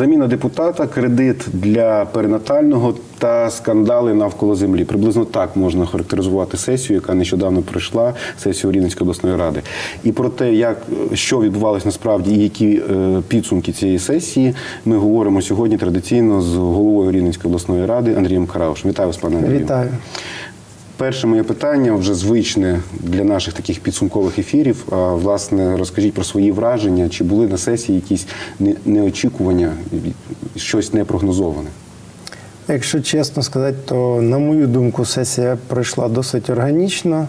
Заміна депутата, кредит для перинатального та скандали навколо землі. Приблизно так можна характеризувати сесію, яка нещодавно пройшла, сесію Рівненської обласної ради. І про те, що відбувалося насправді і які підсумки цієї сесії, ми говоримо сьогодні традиційно з головою Рівненської обласної ради Андрієм Караушем. Вітаю вас, пане Андрію. Вітаю. Перше моє питання, вже звичне для наших таких підсумкових ефірів. Власне, розкажіть про свої враження, чи були на сесії якісь неочікування, щось непрогнозоване? Якщо чесно сказати, то, на мою думку, сесія пройшла досить органічно.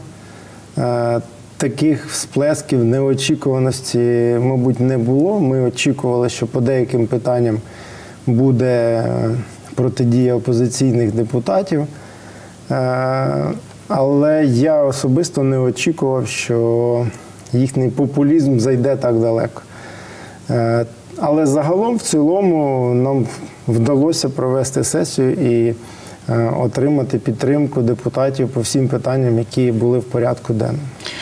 Таких всплесків неочікуваності, мабуть, не було. Ми очікували, що по деяким питанням буде протидія опозиційних депутатів. Але я особисто не очікував, що їхній популізм зайде так далеко. Але загалом, в цілому, нам вдалося провести сесію і отримати підтримку депутатів по всім питанням, які були в порядку денному.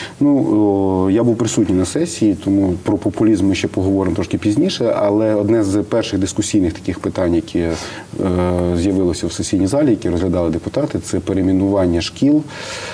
Ну, я був присутній на сесії, тому про популізм ми ще поговоримо трошки пізніше, але одне з перших дискусійних таких питань, які з'явилося в сесійній залі, які розглядали депутати, це перейменування шкіл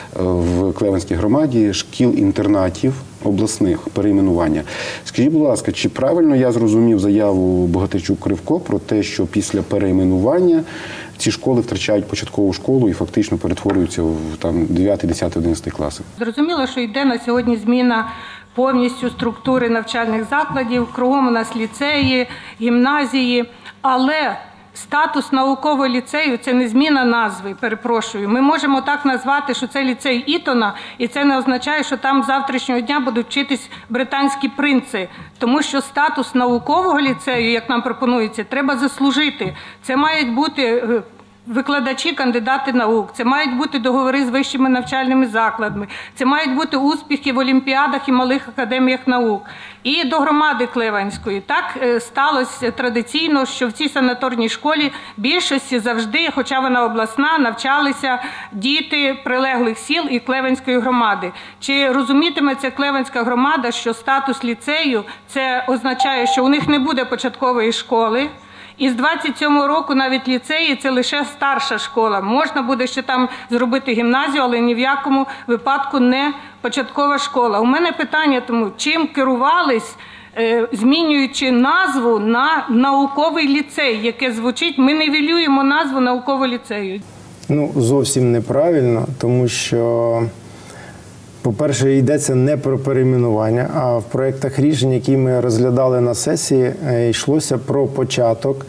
в Клевенській громаді, шкіл-інтернатів обласних, перейменування. Скажіть, будь ласка, чи правильно я зрозумів заяву Богатирчук-Кривко про те, що після перейменування ці школи втрачають початкову школу і фактично перетворюються в 9, 10, 11 класи? Зрозуміло, що йде на сьогодні зміна повністю структури навчальних закладів, кругом у нас ліцеї, гімназії, але статус наукового ліцею – це не зміна назви, перепрошую. Ми можемо так назвати, що це ліцей Ітона, і це не означає, що там з завтрашнього дня будуть вчитись британські принци. Тому що статус наукового ліцею, як нам пропонується, треба заслужити. Це мають бути викладачі, кандидати наук, це мають бути договори з вищими навчальними закладами, це мають бути успіхи в олімпіадах і малих академіях наук. І до громади Клевенської. Так сталося традиційно, що в цій санаторній школі більшості завжди, хоча вона обласна, навчалися діти прилеглих сіл і Клевенської громади. Чи розумітиме ця Клевенська громада, що статус ліцею – це означає, що у них не буде початкової школи? І з 27-го року навіть ліцеї – це лише старша школа. Можна буде ще там зробити гімназію, але ні в якому випадку не початкова школа. У мене питання тому, чим керувались, змінюючи назву на науковий ліцей, яке звучить, ми нівелюємо назву наукового ліцею. Ну, зовсім неправильно, тому що, по-перше, йдеться не про перейменування, а в проєктах рішень, які ми розглядали на сесії, йшлося про початок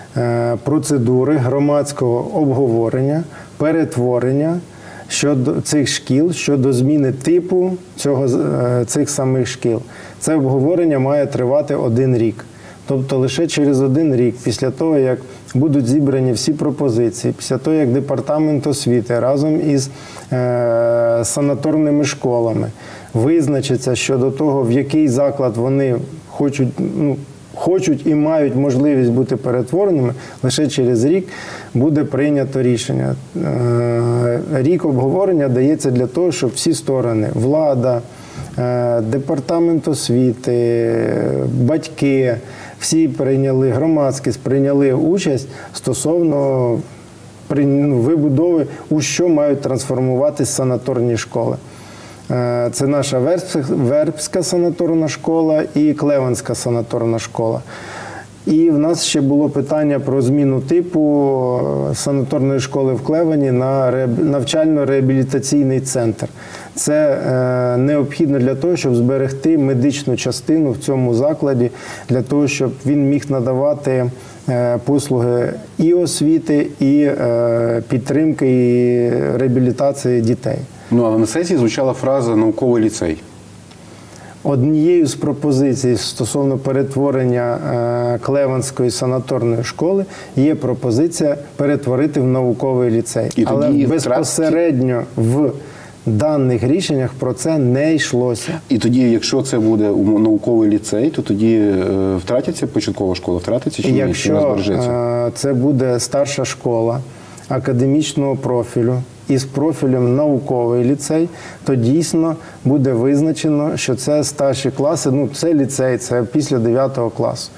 процедури громадського обговорення, перетворення щодо цих шкіл, щодо зміни типу цих самих шкіл. Це обговорення має тривати 1 рік. Тобто лише через 1 рік, після того, як будуть зібрані всі пропозиції, після того, як департамент освіти разом із санаторними школами визначиться щодо того, в який заклад вони хочуть і мають можливість бути перетвореними, лише через рік буде прийнято рішення. Рік обговорення дається для того, щоб всі сторони – влада, департамент освіти, батьки – всі прийняли, громадськість прийняли участь стосовно вибудови, у що мають трансформуватись санаторні школи. Це наша Вербська санаторна школа і Клевенська санаторна школа. І в нас ще було питання про зміну типу санаторної школи в Клевені на навчально-реабілітаційний центр. Це необхідно для того, щоб зберегти медичну частину в цьому закладі, для того, щоб він міг надавати послуги і освіти, і підтримки, і реабілітації дітей. Ну, але на сесії звучала фраза «науковий ліцей». Однією з пропозицій стосовно перетворення Клевенської санаторної школи є пропозиція перетворити в науковий ліцей. Але безпосередньо в даних рішеннях про це не йшлося. І тоді, якщо це буде науковий ліцей, то тоді втратиться початкова школа, втратиться чи ні? Якщо це буде старша школа академічного профілю із профілем науковий ліцей, то дійсно буде визначено, що це старші класи, це ліцей, це після 9 класу.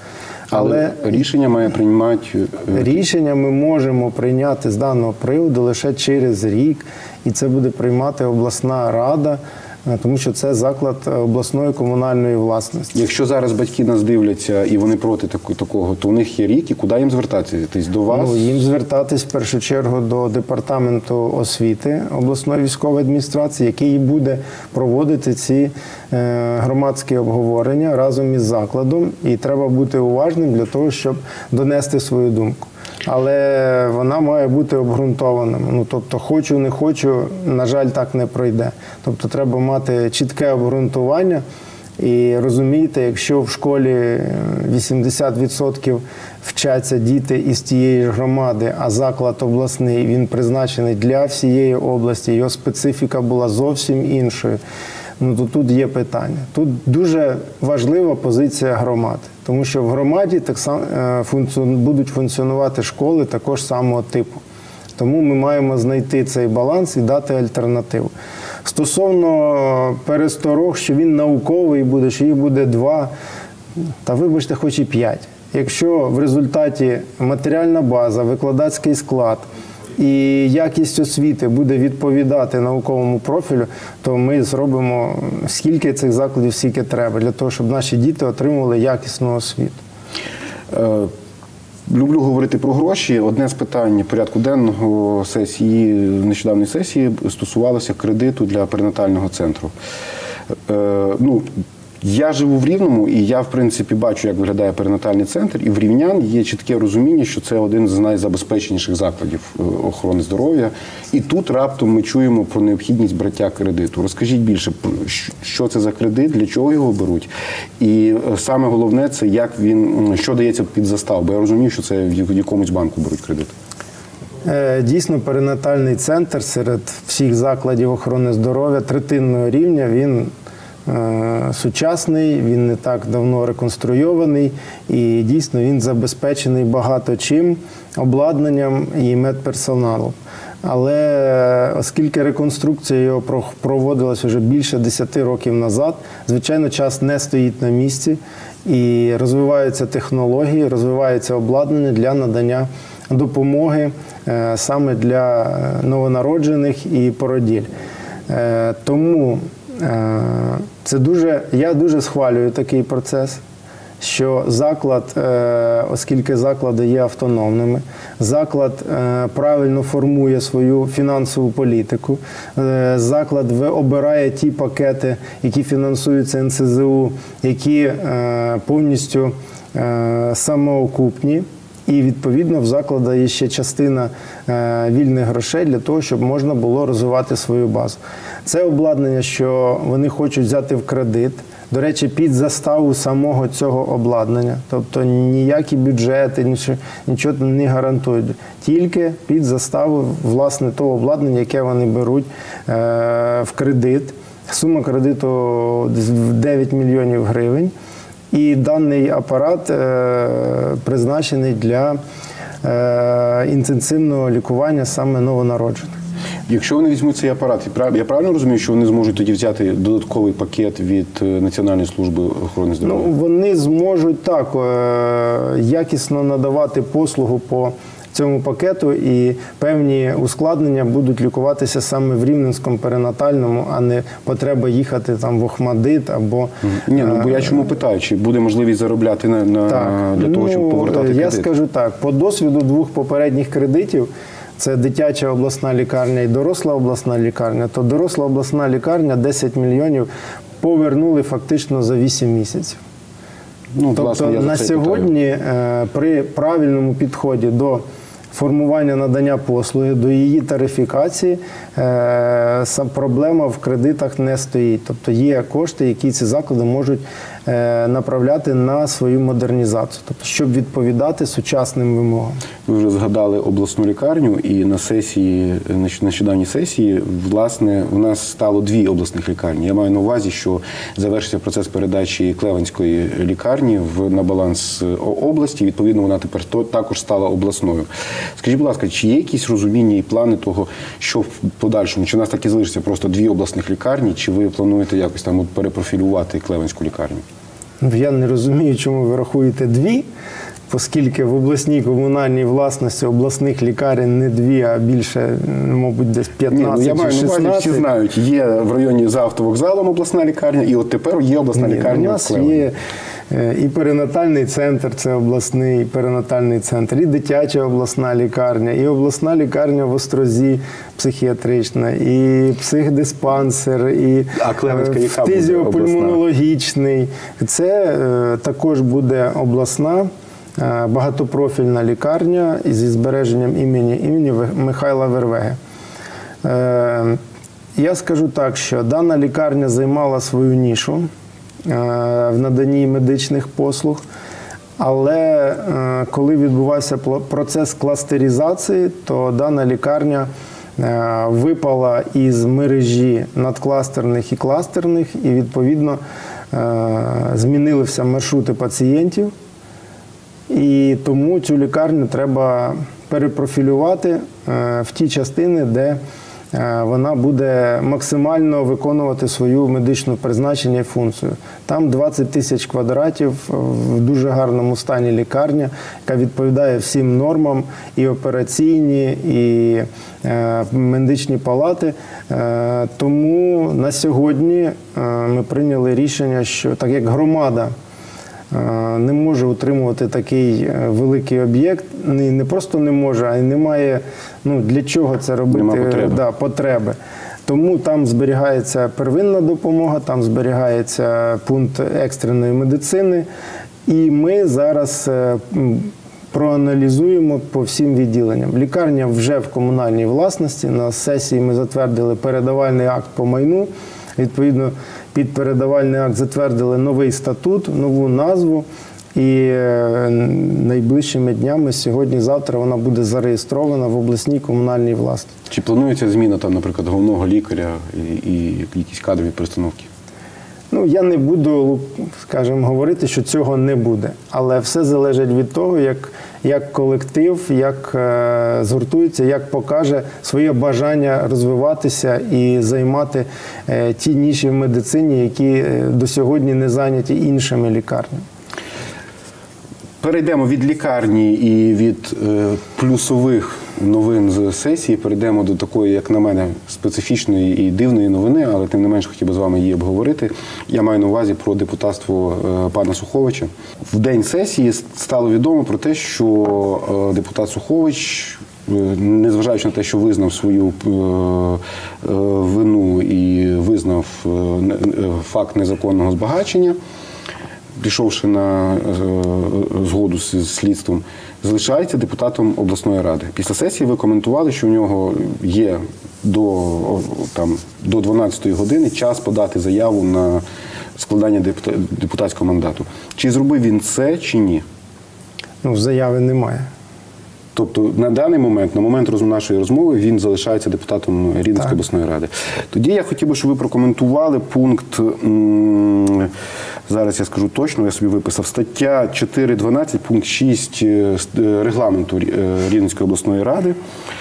Але рішення має приймати... Рішення ми можемо прийняти з даного приводу лише через рік, і це буде приймати обласна рада, тому що це заклад обласної комунальної власності. Якщо зараз батьки нас дивляться і вони проти такого, то у них є рік, і куди їм звертатися? Тобто до вас? Ну, їм звертатись в першу чергу до департаменту освіти обласної військової адміністрації, який буде проводити ці громадські обговорення разом із закладом. І треба бути уважним для того, щоб донести свою думку. Але вона має бути обґрунтованим. Ну, тобто, хочу, не хочу, на жаль, так не пройде. Тобто, треба мати чітке обґрунтування. І розумієте, якщо в школі 80% вчаться діти із тієї ж громади, а заклад обласний, він призначений для всієї області, його специфіка була зовсім іншою, ну, то тут є питання. Тут дуже важлива позиція громади, тому що в громаді так само будуть функціонувати школи також самого типу. Тому ми маємо знайти цей баланс і дати альтернативу. Стосовно пересторог, що він науковий буде, що їх буде 2, та вибачте, хоч і 5. Якщо в результаті матеріальна база, викладацький склад і якість освіти буде відповідати науковому профілю, то ми зробимо скільки цих закладів, скільки треба, для того, щоб наші діти отримували якісну освіту. Люблю говорити про гроші. Одне з питань порядку денного нещодавньої сесії стосувалося кредиту для перинатального центру. Я живу в Рівному, і я, в принципі, бачу, як виглядає перинатальний центр, і в рівнян є чітке розуміння, що це один з найзабезпеченіших закладів охорони здоров'я. І тут раптом ми чуємо про необхідність браття кредиту. Розкажіть більше, що це за кредит, для чого його беруть, і саме головне, це що дається під заставу, бо я розумію, що це в якомусь банку беруть кредит. Дійсно, перинатальний центр серед всіх закладів охорони здоров'я третинного рівня, він сучасний, він не так давно реконструйований і дійсно він забезпечений багато чим, обладнанням і медперсоналом. Але оскільки реконструкція його проводилась вже більше 10 років назад, звичайно, час не стоїть на місці і розвиваються технології, розвивається обладнання для надання допомоги саме для новонароджених і породіль. Тому я дуже схвалюю такий процес, що заклад, оскільки заклади є автономними, заклад правильно формує свою фінансову політику, заклад обирає ті пакети, які фінансуються НСЗУ, які повністю самоокупні. І, відповідно, в закладу є ще частина вільних грошей для того, щоб можна було розвивати свою базу. Це обладнання, що вони хочуть взяти в кредит, до речі, під заставу самого цього обладнання. Тобто ніякі бюджети, нічого не гарантують. Тільки під заставу, власне, того обладнання, яке вони беруть в кредит. Сума кредиту 9 мільйонів гривень. І даний апарат призначений для інтенсивного лікування саме новонароджених. Якщо вони візьмуть цей апарат, я правильно розумію, що вони зможуть тоді взяти додатковий пакет від Національної служби охорони здоров'я? Ну, вони зможуть так якісно надавати послугу по цьому пакету, і певні ускладнення будуть лікуватися саме в Рівненському перинатальному, а не потреба їхати там в Охмадит або... Ні, бо я чому питаю, чи буде можливість заробляти для того, щоб повертати кредит? Я скажу так, по досвіду 2 попередніх кредитів, це дитяча обласна лікарня і доросла обласна лікарня, то доросла обласна лікарня 10 мільйонів повернули фактично за 8 місяців. Тобто власне, на сьогодні при правильному підході до формування надання послуги, до її тарифікації, проблема в кредитах не стоїть. Тобто є кошти, які ці заклади можуть направляти на свою модернізацію, тобто щоб відповідати сучасним вимогам. Ви вже згадали обласну лікарню, і на нещодавній сесії, власне, у нас стало 2 обласних лікарні. Я маю на увазі, що завершився процес передачі Клевенської лікарні на баланс області, відповідно, вона тепер також стала обласною. Скажіть, будь ласка, чи є якісь розуміння і плани того, що в подальшому, чи у нас так і залишиться просто 2 обласних лікарні, чи ви плануєте якось там перепрофілювати Клевенську лікарню? Я не розумію, чому ви рахуєте 2, оскільки в обласній комунальній власності обласних лікарень не 2, а більше, мабуть, десь 15 я маю чи на увазі, 16. всі знають, є в районі за автовокзалом обласна лікарня, і от тепер є обласна лікарня. У нас є і перинатальний центр, це обласний перинатальний центр, і дитяча обласна лікарня, і обласна лікарня в Острозі психіатрична, і психдиспансер, і фтизіопульмонологічний. Це також буде обласна багатопрофільна лікарня зі збереженням імені Михайла Вервеги. Я скажу так, що дана лікарня займала свою нішу в наданні медичних послуг, але коли відбувався процес кластеризації, то дана лікарня випала із мережі надкластерних і кластерних, і відповідно змінилися маршрути пацієнтів, і тому цю лікарню треба перепрофілювати в ті частини, де вона буде максимально виконувати свою медичну призначення і функцію. Там 20 тисяч квадратів, в дуже гарному стані лікарня, яка відповідає всім нормам, і операційні, і медичні палати. Тому на сьогодні ми прийняли рішення, що так як громада не може утримувати такий великий об'єкт, не просто не може, а й немає, для чого це робити, потреби. Тому там зберігається первинна допомога, там зберігається пункт екстреної медицини, і ми зараз проаналізуємо по всім відділенням. Лікарня вже в комунальній власності, на сесії ми затвердили передавальний акт по майну, відповідно, під передавальний акт затвердили новий статут, нову назву, і найближчими днями, сьогодні-завтра, вона буде зареєстрована в обласній комунальній власності. Чи планується зміна, там, наприклад, головного лікаря і якісь кадрові перестановки? Я не буду, скажімо, говорити, що цього не буде. Але все залежить від того, як колектив, як згуртується, як покаже своє бажання розвиватися і займати ті ніші в медицині, які до сьогодні не зайняті іншими лікарнями. Перейдемо від лікарні і від плюсових новин з сесії, перейдемо до такої, як на мене, специфічної і дивної новини, але тим не менш хотів би з вами її обговорити. Я маю на увазі про депутатство пана Суховича. В день сесії стало відомо про те, що депутат Сухович, незважаючи на те, що визнав свою вину і визнав факт незаконного збагачення, пішовши на згоду з слідством, залишається депутатом обласної ради. Після сесії ви коментували, що в нього є до 12-ї години час подати заяву на складання депутатського мандату. Чи зробив він це, чи ні? Заяви немає. Тобто на даний момент, на момент нашої розмови, він залишається депутатом Рівненської обласної ради. Тоді я хотів би, щоб ви прокоментували пункт, зараз я скажу точно, я собі виписав, стаття 4.12, пункт 6 регламенту Рівненської обласної ради,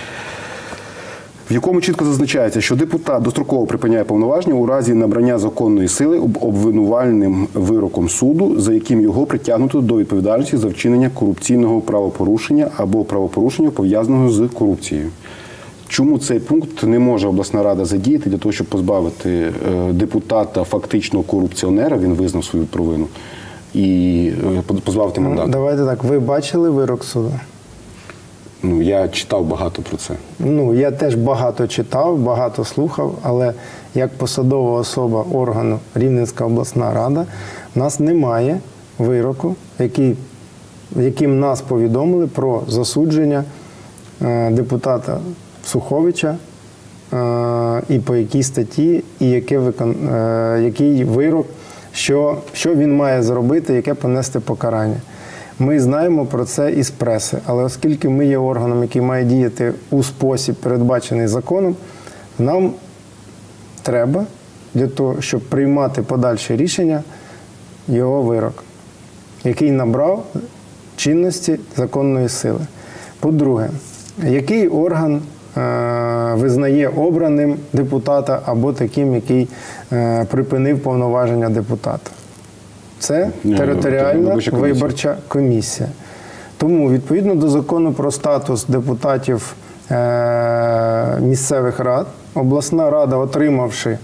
в якому чітко зазначається, що депутат достроково припиняє повноваження у разі набрання законної сили обвинувальним вироком суду, за яким його притягнуто до відповідальності за вчинення корупційного правопорушення або правопорушення, пов'язаного з корупцією. Чому цей пункт не може обласна рада задіяти для того, щоб позбавити депутата фактично корупціонера, він визнав свою провину, і позбавити мандату? Давайте так, ви бачили вирок суду? Я читав багато про це. Я теж багато читав, багато слухав, але як посадова особа органу Рівненська обласна рада, в нас немає вироку, яким нас повідомили про засудження депутата Суховича і по якій статті, і який вирок, що він має зробити, яке понести покарання. Ми знаємо про це із преси, але оскільки ми є органом, який має діяти у спосіб, передбачений законом, нам треба для того, щоб приймати подальше рішення, його вирок, який набрав чинності законної сили. По-друге, який орган визнає обраним депутата або таким, який припинив повноваження депутата? Це територіальна виборча комісія. Тому, відповідно до закону про статус депутатів місцевих рад, обласна рада, отримавши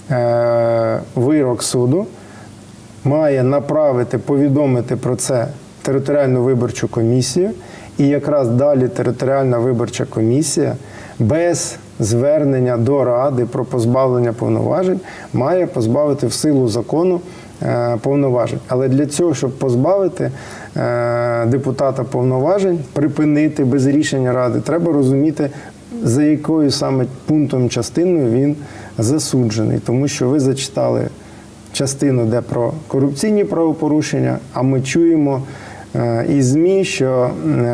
вирок суду, має направити, повідомити про це територіальну виборчу комісію, і якраз далі територіальна виборча комісія без звернення до Ради про позбавлення повноважень має позбавити в силу закону повноважень. Але для цього, щоб позбавити депутата повноважень, припинити без рішення Ради, треба розуміти, за якою саме пунктом, частиною він засуджений. Тому що ви зачитали частину, де про корупційні правопорушення, а ми чуємо із ЗМІ, що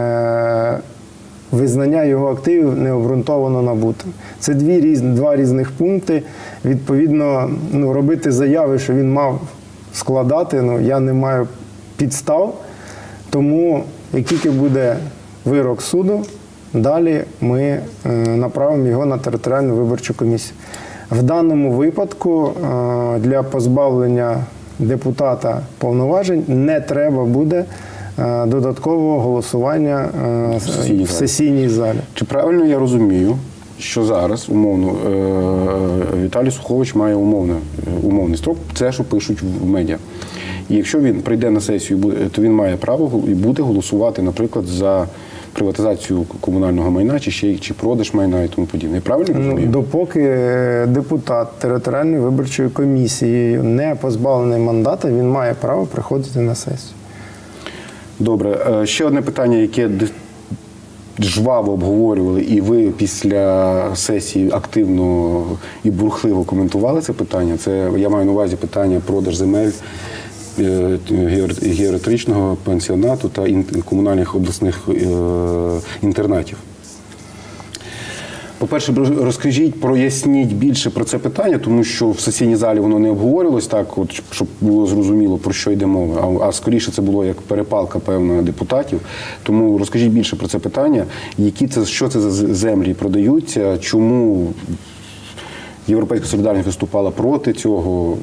визнання його активів необґрунтовано набутим. Це два різних пункти. Відповідно, робити заяви, що він мав складати, я не маю підстав. Тому, як тільки буде вирок суду, далі ми направимо його на територіальну виборчу комісію. В даному випадку для позбавлення депутата повноважень не треба буде додаткового голосування в сесійній залі. Чи правильно я розумію, що зараз, умовно, Віталій Сухович має умовний строк, це, що пишуть в медіа. І якщо він прийде на сесію, то він має право і буде голосувати, наприклад, за приватизацію комунального майна, чи продаж майна і тому подібне. Правильно розумію? Допоки депутат територіальної виборчої комісії не позбавлений мандата, він має право приходити на сесію. Добре. Ще одне питання, яке жваво обговорювали, і ви після сесії активно і бурхливо коментували це питання. Це, я маю на увазі питання продаж земель геріатричного пансіонату та комунальних обласних інтернатів. По-перше, розкажіть, проясніть більше про це питання, тому що в сесійній залі воно не обговорювалось так, от, щоб було зрозуміло, про що йде мова. А скоріше це було як перепалка, певна, депутатів. Тому розкажіть більше про це питання, що це за землі продаються, чому Європейська солідарність виступала проти цього,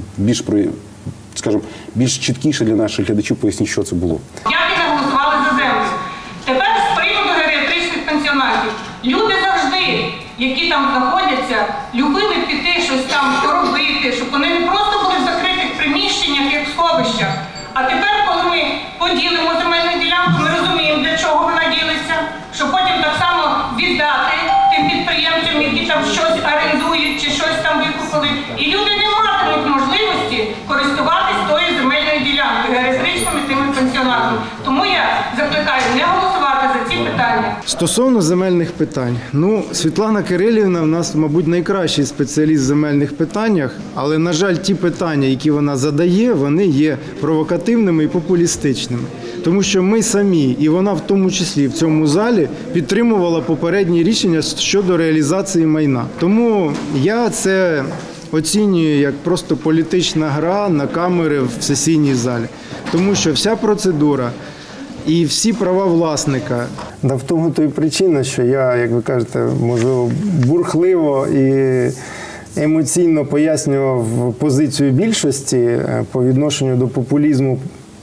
більш чіткіше для наших глядачів поясніть, що це було. Як і не голосували за землю. Тепер з приводу геріатричних пансіонатів. Люди завжди, які там знаходяться, любили піти щось там робити, щоб вони не просто були в закритих приміщеннях, як в сховищах. А тепер, коли ми поділимо земельну ділянку, ми розуміємо, для чого вона ділиться, щоб потім так само віддати тим підприємцям, які там щось орендують чи щось там викупили. І люди не матимуть можливості користуватись тою земельною ділянкою, геріатричними тими пансіонатами. Тому я закликаю не голосувати за ці питання. Стосовно земельних питань. Світлана Кирилівна в нас, мабуть, найкращий спеціаліст в земельних питаннях, але, на жаль, ті питання, які вона задає, вони є провокативними і популістичними. Тому що ми самі, і вона в тому числі в цьому залі, підтримувала попередні рішення щодо реалізації майна. Тому я це оцінюю як просто політична гра на камери в сесійній залі. Тому що вся процедура і всі права власника. Да в тому то і причина, що я, як ви кажете, можу бурхливо і емоційно пояснював позицію більшості по відношенню до популізму,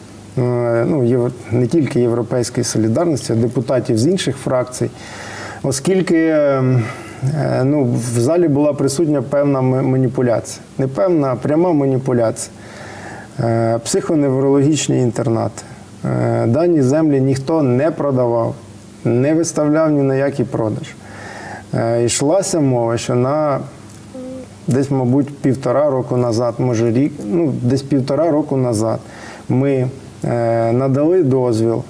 не тільки Європейської солідарності, а депутатів з інших фракцій, оскільки в залі була присутня певна маніпуляція. Не певна, а пряма маніпуляція. Психоневрологічні інтернати. Дані землі ніхто не продавав, не виставляв ні на який продаж. Йшлася мова, що десь, мабуть, 1,5 року назад, може рік, десь 1,5 року назад ми надали дозвіл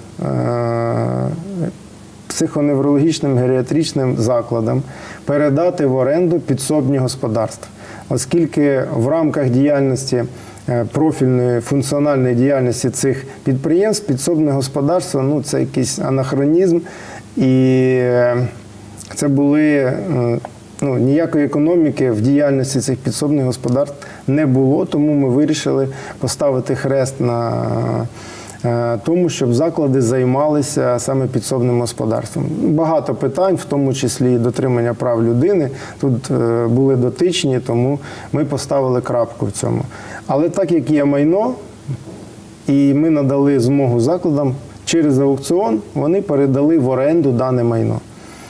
психоневрологічним геріатричним закладам передати в оренду підсобні господарства. Оскільки в рамках діяльності профільної функціональної діяльності цих підприємств підсобне господарство це якийсь анахронізм, і це були ніякої економіки в діяльності цих підсобних господарств не було, тому ми вирішили поставити хрест на тому, щоб заклади займалися саме підсобним господарством. Багато питань, в тому числі і дотримання прав людини, тут були дотичні, тому ми поставили крапку в цьому. Але так як є майно, і ми надали змогу закладам через аукціон, вони передали в оренду дане майно.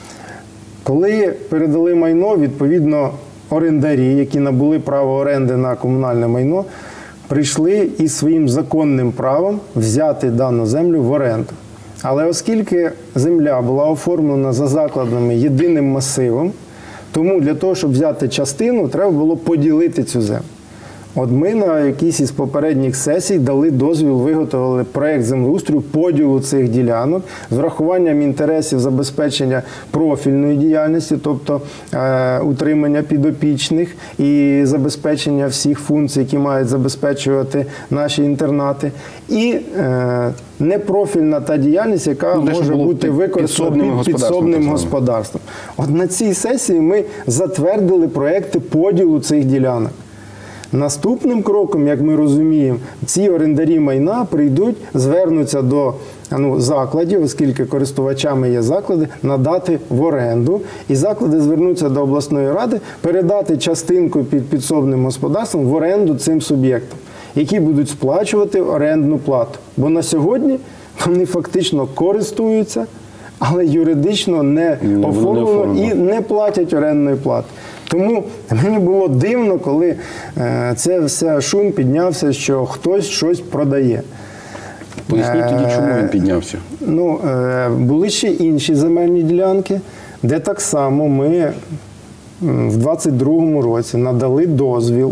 Коли передали майно, відповідно, орендарі, які набули право оренди на комунальне майно, прийшли із своїм законним правом взяти дану землю в оренду. Але оскільки земля була оформлена за закладами єдиним масивом, тому для того, щоб взяти частину, треба було поділити цю землю. От ми на якійсь із попередніх сесій дали дозвіл, виготовили проєкт землеустрою поділу цих ділянок з врахуванням інтересів забезпечення профільної діяльності, тобто утримання підопічних і забезпечення всіх функцій, які мають забезпечувати наші інтернати, і непрофільна та діяльність, яка може бути використана під підсобним господарством. От на цій сесії ми затвердили проєкти поділу цих ділянок. Наступним кроком, як ми розуміємо, ці орендарі майна прийдуть, звернуться до закладів, оскільки користувачами є заклади, надати в оренду. І заклади звернуться до обласної ради, передати частинку під підсобним господарством в оренду цим суб'єктам, які будуть сплачувати орендну плату. Бо на сьогодні вони фактично користуються, але юридично не оформлено і не платять орендної плати. Тому мені було дивно, коли це все шум піднявся, що хтось щось продає. Поясніть тоді, чому він піднявся. Були ще інші земельні ділянки, де так само ми в 2022 році надали дозвіл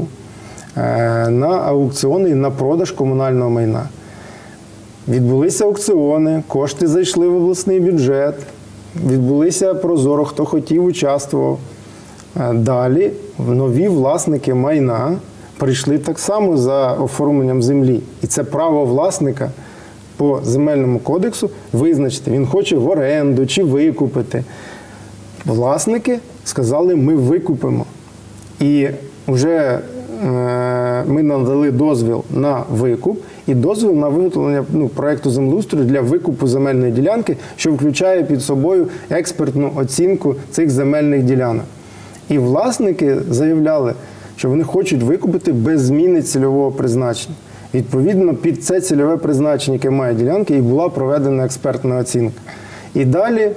на аукціони і на продаж комунального майна. Відбулися аукціони, кошти зайшли в обласний бюджет, відбулися прозоро, хто хотів, участвував. Далі нові власники майна прийшли так само за оформленням землі. І це право власника по земельному кодексу визначити, він хоче в оренду чи викупити. Власники сказали, ми викупимо. І вже ми надали дозвіл на викуп і дозвіл на виготовлення проєкту землеустрою для викупу земельної ділянки, що включає під собою експертну оцінку цих земельних ділянок. І власники заявляли, що вони хочуть викупити без зміни цільового призначення. Відповідно, під це цільове призначення, яке має ділянки, і була проведена експертна оцінка. І далі,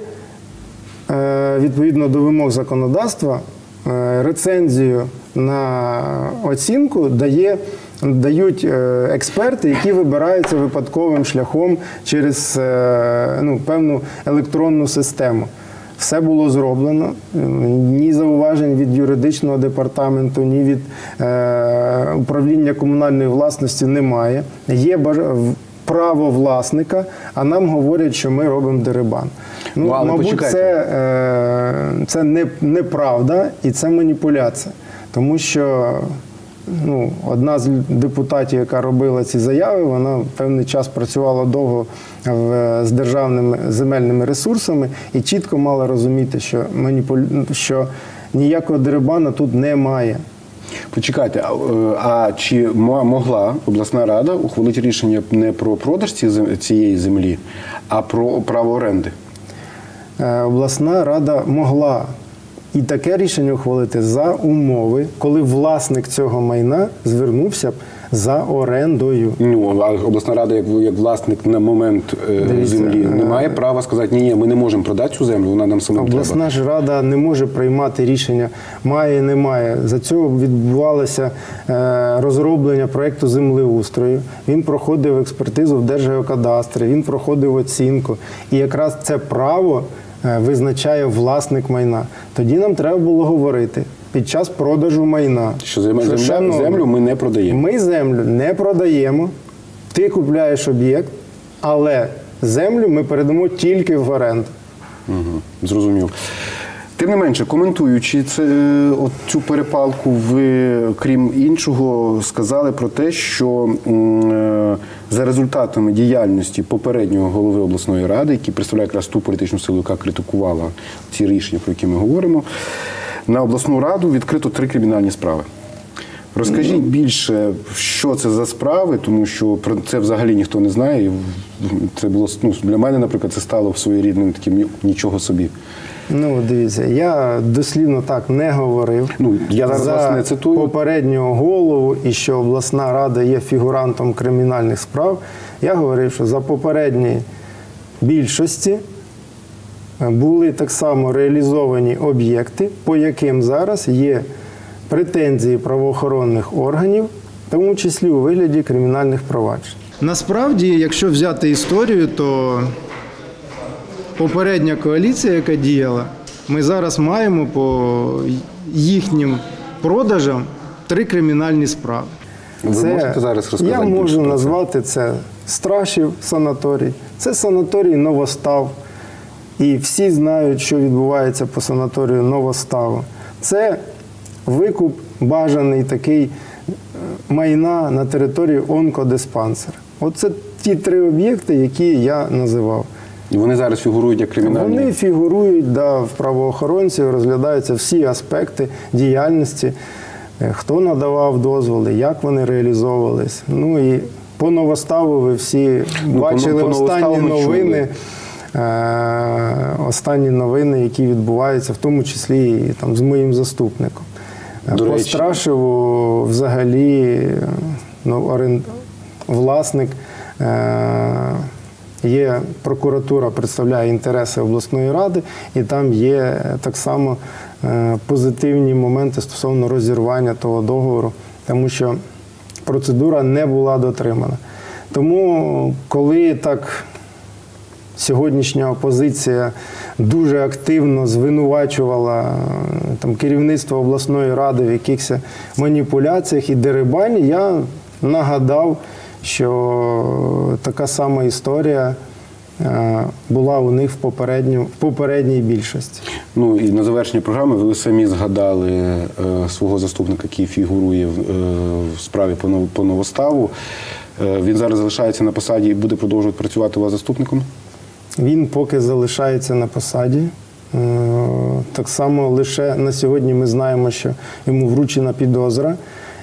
відповідно до вимог законодавства, рецензію на оцінку дають експерти, які вибираються випадковим шляхом через певну електронну систему. Все було зроблено, ні зауважень від юридичного департаменту, ні від управління комунальної власності немає. Є право власника, а нам говорять, що ми робимо дерибан. Мабуть, це неправда і це маніпуляція. Тому що одна з депутатів, яка робила ці заяви, вона певний час працювала довго з державними земельними ресурсами і чітко мала розуміти, що ніякого дерибану тут немає. Почекайте, а чи могла обласна рада ухвалити рішення не про продаж цієї землі, а про право оренди? Обласна рада могла і таке рішення ухвалити за умови, коли власник цього майна звернувся б за орендою. А обласна рада, як власник на момент землі, не має права сказати, ні, ми не можемо продати цю землю, вона нам самим треба. Обласна ж рада не може приймати рішення, має, не має. За цього відбувалося розроблення проєкту землеустрою. Він проходив експертизу в Держгеокадастрі, він проходив оцінку. І якраз це право визначає власник майна. Тоді нам треба було говорити під час продажу майна. Що землю ми не продаємо. Ми землю не продаємо, ти купляєш об'єкт, але землю ми передамо тільки в оренду. Зрозумів. Тим не менше, коментуючи цю перепалку, ви, крім іншого, сказали про те, що за результатами діяльності попереднього голови обласної ради, який представляє якраз ту політичну силу, яка критикувала ці рішення, про які ми говоримо, на обласну раду відкрито 3 кримінальні справи. Розкажіть більше, що це за справи, тому що про це взагалі ніхто не знає. І це було, для мене, наприклад, це стало своєрідним таким нічого собі. Ну, дивіться, я дослівно так не говорив. Я зараз за вас не цитую. попереднього голову і що обласна рада є фігурантом кримінальних справ. Я говорив, що за попередні більшості були так само реалізовані об'єкти, по яким зараз є претензії правоохоронних органів, в тому числі у вигляді кримінальних проваджень. Насправді, якщо взяти історію, то попередня коаліція, яка діяла, ми зараз маємо по їхнім продажам 3 кримінальні справи. Ви можете зараз розказати Я більше можу про це? назвати це Страшів санаторій, це санаторій Новостав. І всі знають, що відбувається по санаторію Новоставу. Це викуп бажаний такий майна на території онкодиспансера. Оце ті 3 об'єкти, які я називав. І вони зараз фігурують як кримінальні? Вони фігурують, в правоохоронців, розглядаються всі аспекти діяльності, хто надавав дозволи, як вони реалізовувались. Ну і по Новоставу ви всі бачили останні новини, які відбуваються, в тому числі і там, з моїм заступником. По Страшеву взагалі власник є прокуратура, представляє інтереси обласної ради, і там є так само позитивні моменти стосовно розірвання того договору, тому що процедура не була дотримана. Тому, коли так сьогоднішня опозиція дуже активно звинувачувала керівництво обласної ради в якихось маніпуляціях і дерибані, я нагадав, що така сама історія була у них в попередній більшості. Ну і на завершення програми ви самі згадали свого заступника, який фігурує в справі по Новоставу. Він зараз залишається на посаді і буде продовжувати працювати у вас заступником? Він поки залишається на посаді. Так само лише на сьогодні ми знаємо, що йому вручена підозра.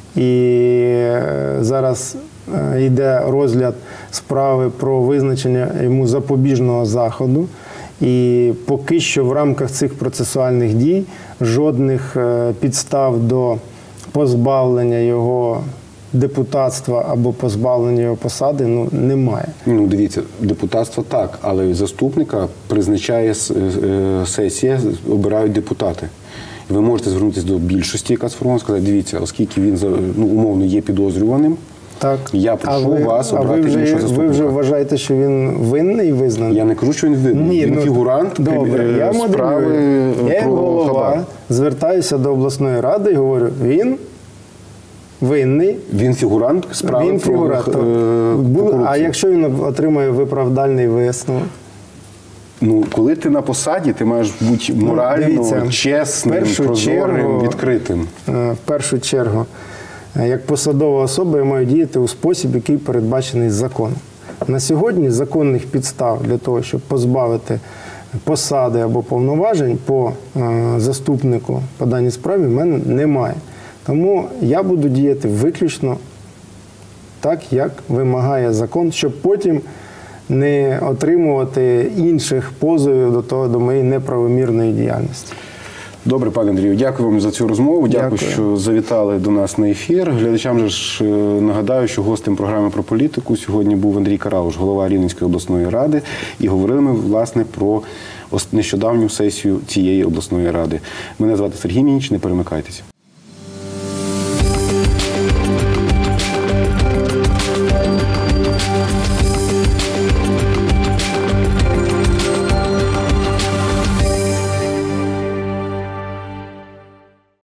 І зараз йде розгляд справи про визначення йому запобіжного заходу. І поки що в рамках цих процесуальних дій жодних підстав до позбавлення його депутатства або позбавлення його посади немає. Ну, дивіться, депутатство так, але заступника призначає сесія, обирають депутати. Ви можете звернутися до більшості, яка сформована, сказати, дивіться, оскільки він умовно є підозрюваним, так. Я прошу вас обрати іншого заступника. Ви вже вважаєте, що він винний визнаний? Я не кажу, що він винний. Він фігурант справи Я про голова хабар. Звертаюся до обласної ради і говорю, він винний. Він фігурант справи про корупцію. А якщо він отримає виправдальний висновок? Ну, коли ти на посаді, ти маєш бути морально чесним, прозорим, відкритим. В першу чергу, як посадова особа, я маю діяти у спосіб, який передбачений законом. На сьогодні законних підстав для того, щоб позбавити посади або повноважень по заступнику по даній справі, в мене немає. Тому я буду діяти виключно так, як вимагає закон, щоб потім не отримувати інших позовів до моєї неправомірної діяльності. Добре, пане Андрію, дякую вам за цю розмову. Дякую, що завітали до нас на ефір. Глядачам же ж нагадаю, що гостем програми про політику сьогодні був Андрій Карауш, голова Рівненської обласної ради. І говорили ми, власне, про нещодавню сесію цієї обласної ради. Мене звати Сергій Мініч, не перемикайтеся.